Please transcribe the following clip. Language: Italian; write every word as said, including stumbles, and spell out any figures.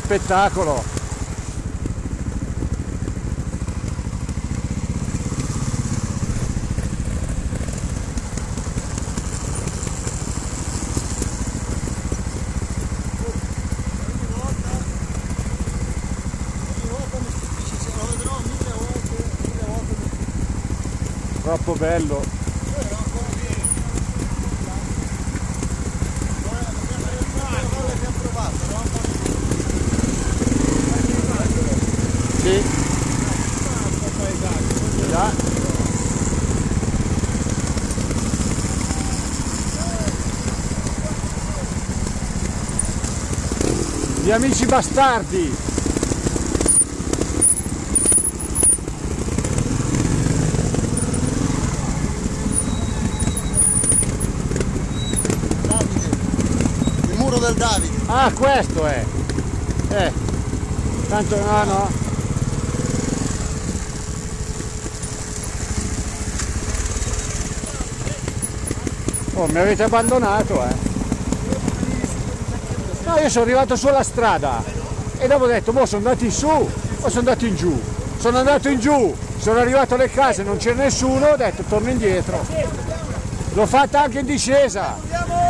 spettacolo. Troppo bello. Sì. Già. Gli amici bastardi. Del Davide. Ah, questo è. Eh. Tanto no, no. Oh, mi avete abbandonato, eh. No, io sono arrivato sulla strada e dopo ho detto, boh, sono andato in su o sono andato in giù. Sono andato in giù, sono arrivato alle case, non c'era nessuno, ho detto torno indietro. L'ho fatta anche in discesa.